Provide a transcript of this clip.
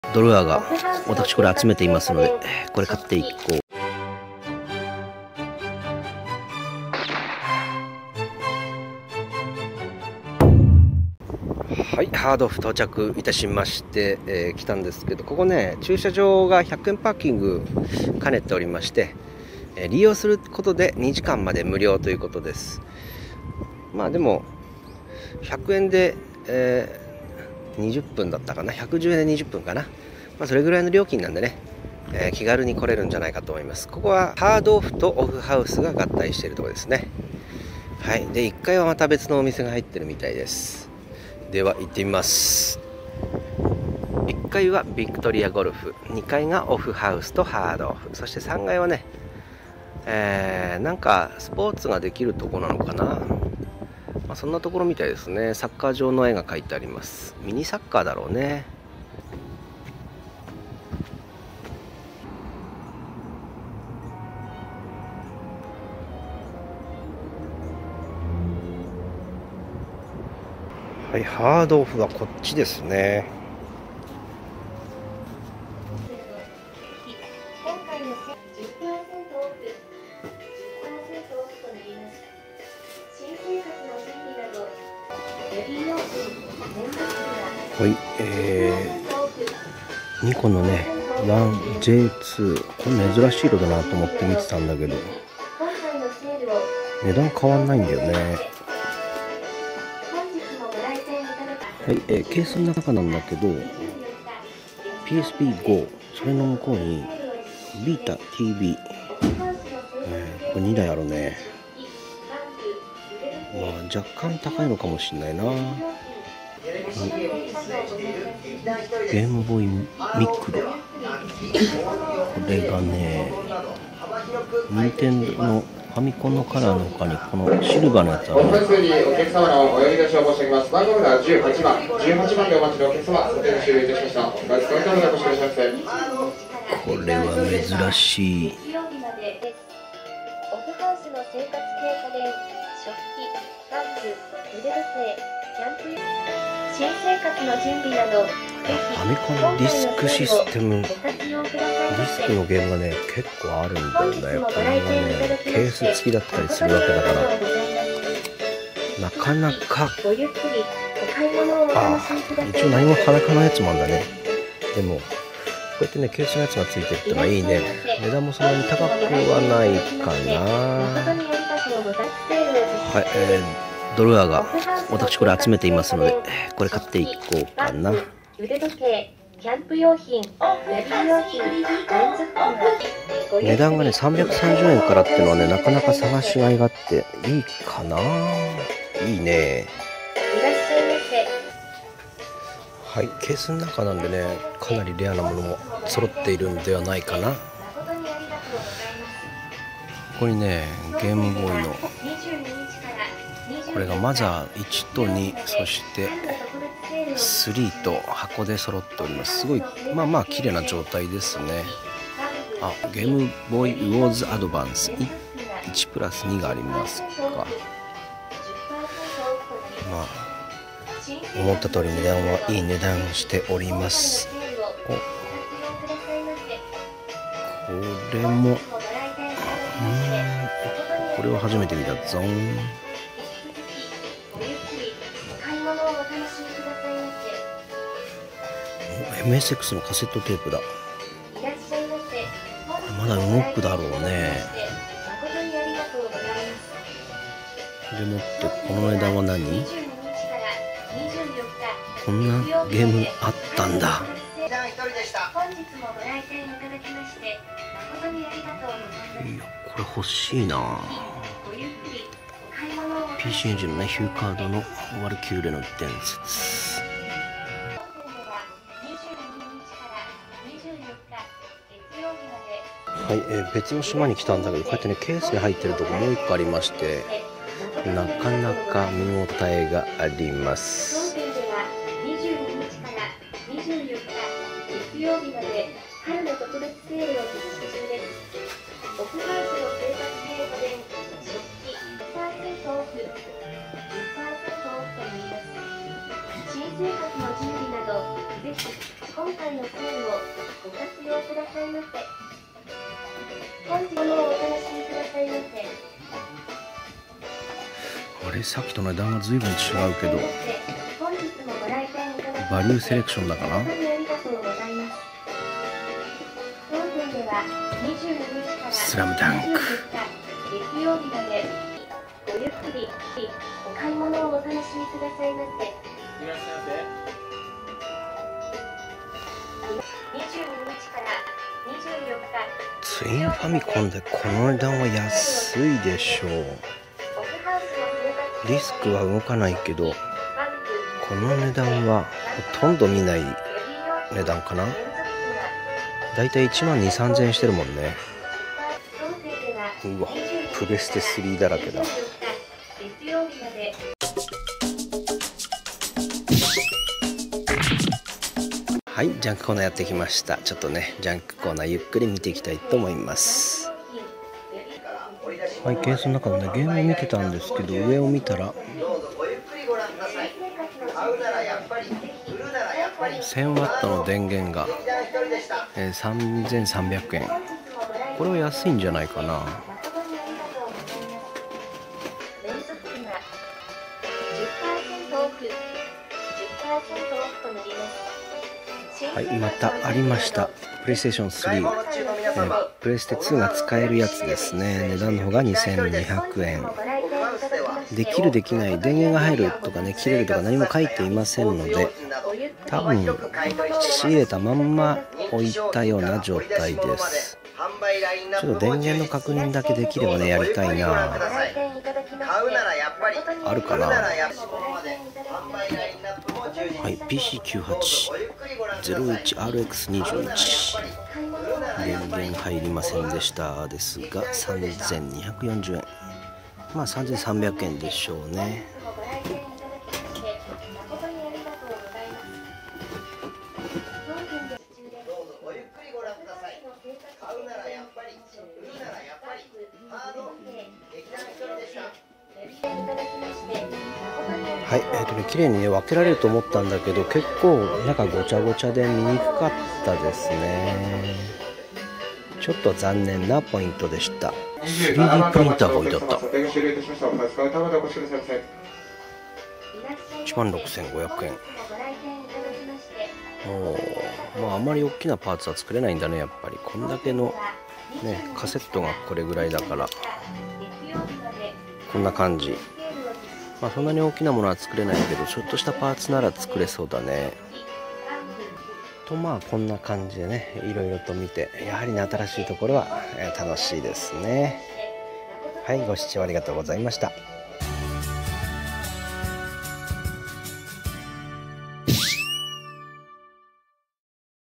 ドルアが私これ集めていますので、これ買っていこう。はい、ハードオフ到着いたしまして、来たんですけど、ここね、駐車場が100円パーキング兼ねておりまして、利用することで2時間まで無料ということです。まあでも100円で、20分だったかな、110円で20分かな、それぐらいの料金なんでね、気軽に来れるんじゃないかと思います。ここはハードオフとオフハウスが合体しているところですね。はい、で1階はまた別のお店が入ってるみたいです。では行ってみます。1階はビクトリアゴルフ、2階がオフハウスとハードオフ、そして3階はね、なんかスポーツができるとこなのかな、そんなところみたいですね。サッカー場の絵が描いてあります。ミニサッカーだろうね。はい、ハードオフはこっちですね。はい、ニコのね 1J2、 これ珍しい色だなと思って見てたんだけど、値段変わんないんだよね。はい、ケースの中なんだけど PSP-Go、 それの向こうにビータ TV、これ2台あるね。若干高いのかもしれないな。ゲームボーイミクロ、これがね、任天堂のファミコンのカラーの他にこのシルバーのやつあるね。 お客様のお呼び出しを申し上げます。番号が18番、18番でお待ちのお客様、お手に終了いたしました。お疲れ様でご視聴します。 これは珍しい。 オフハウスの生活系家電、食器、玩具、腕時計、キャンプ用、新生活の準備など、 ファミコンディスクシステム、ディスクのゲームがね結構あるんだよね。これがねケース付きだったりするわけだから、なかなか一応何も裸のやつもあるんだね。でもこうやってねケースのやつが付いてるってのはいいね。値段もそんなに高くはないかな。はい、ドルアが私これ集めていますので、これ買っていこうかな。 腕時計、キャンプ用品、ベビー用品、メンズ服が値段がね330円からっていうのはねなかなか探しがいがあっていいかな。いいね。 いらっしゃいませ。 はい、ケースの中なんでねかなりレアなものも揃っているんではないかな。ここにねゲームボーイのこれがマザー1と2、そして3と箱で揃っております。すごい綺麗な状態ですね。ゲームボーイウォーズアドバンス1プラス2がありますか。思った通り値段はいい値段しております。これもこれは初めて見たぞ。MSX のカセットテープだ。これまだ動くだろうね。でもってこの値段は何？こんなゲームあったんだ。いやこれ欲しいな。 PC エンジンのねヒューカードのワルキューレの伝説。はい、別の島に来たんだけど、こうやってねケースに入ってるとこもう一個ありまして、なかなか見応えがあります。 月曜日まで春の特別セールを実施中です。オフハウスの生活系家電、食器、10% オフ、10% オフとなります。新生生活の準備など、ぜひ今回のセールをご活用くださいませ。本日のお楽しみくださいませ。 あれ、さっきと値段が随分違うけど、 本日もご来店いただきバリューセレクションだかな。 本当にありがとうございます。当店では22日からスラムダンク 24日月曜日までごゆっくりお買い物をお楽しみくださいませ。 いらっしゃいま 22日から24日ツインファミコンでこの値段は安いでしょう。ディスクは動かないけど、この値段はほとんど見ない値段かな。だいたい1万2、3000円してるもんね。うわ、プレステ3だらけだ。はい、ジャンクコーナーやってきました。ちょっとね、ジャンクコーナーゆっくり見ていきたいと思います。はい、ケースの中のね、ゲームを見てたんですけど、上を見たら1000W の電源が、3300円。これは安いんじゃないかな。はい、またありました。プレイステーション3、プレステ2が使えるやつですね。値段の方が2200円。できるできない、電源が入るとかね、切れるとか何も書いていませんので、多分仕入れたまんま置いたような状態です。ちょっと電源の確認だけできればね、やりたいな。あるかな。はい、PC9801RX21 電源入りませんでしたですが、3240円。まあ3300円でしょうね。はい、綺麗にね分けられると思ったんだけど、結構中ごちゃごちゃで見にくかったですね。ちょっと残念なポイントでした。3D プリンターが置いてあった。16,500円。まああまり大きなパーツは作れないんだね、やっぱり。こんだけのねカセットがこれぐらいだから、こんな感じ。まあそんなに大きなものは作れないけど、ちょっとしたパーツなら作れそうだね。とまあこんな感じでね、いろいろと見て、やはりね新しいところは楽しいですね。はい、ご視聴ありがとうございました。